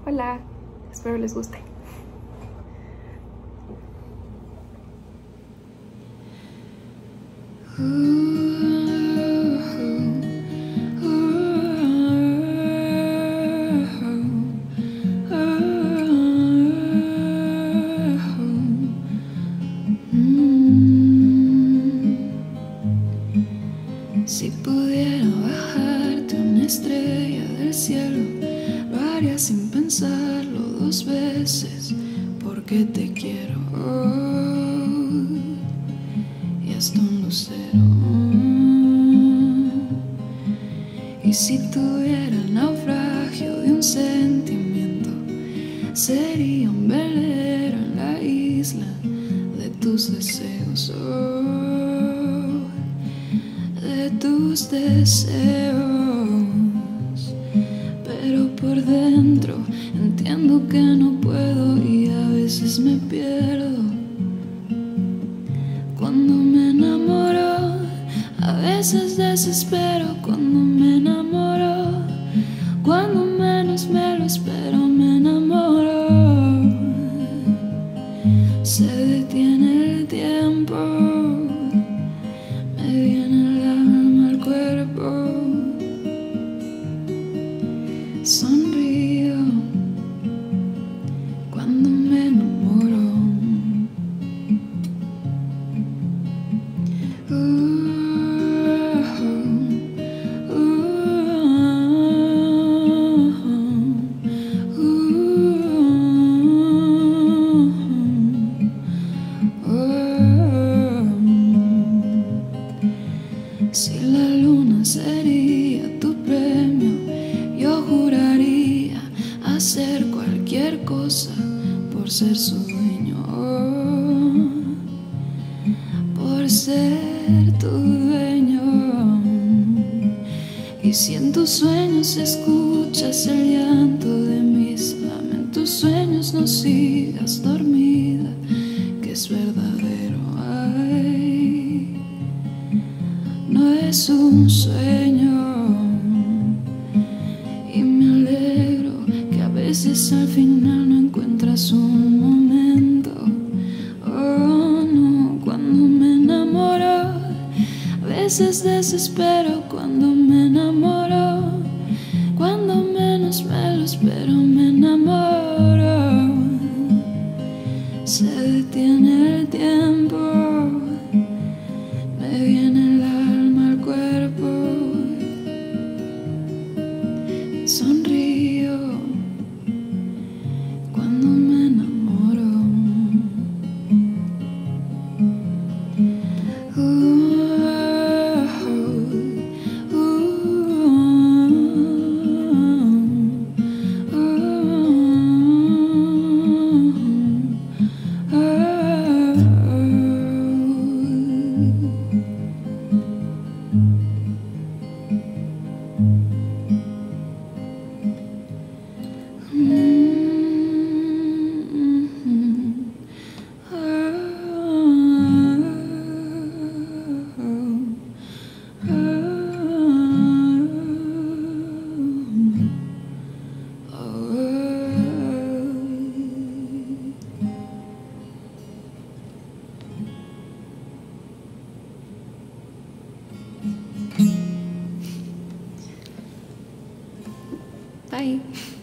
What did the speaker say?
Hola, espero les guste. Si pudiera bajarte una estrella del cielo, lo haría sin pensarlo dos veces, porque te quiero. Y hasta un lucero. Y si tuviera el naufragio de un sentimiento, sería un velero en la isla de tus deseos. De tus deseos, pero por dentro entiendo que no puedo y a veces me pierdo. Cuando me enamoro, a veces desespero. Cuando me enamoro, cuando menos me lo espero, me enamoro. Se detiene el tiempo, me viene el alma al cuerpo. Sonrío cuando me enamoro. Si la luna sería tu premio, yo juraría hacer cualquier cosa por ser su dueño, por ser tu dueño. Y si en tus sueños escuchas el llanto de mis lamentos, sueños, no sigas dormida, que es verdadero. Ay, no es un sueño. Y me alegro que a veces al final no encuentras un momento. Oh no, cuando me enamoro, a veces desespero. Cuando me enamoro, cuando menos me lo espero, me enamoro. Se detiene el tiempo, me viene el alma al cuerpo. Sonrío cuando me enamoro. Bye.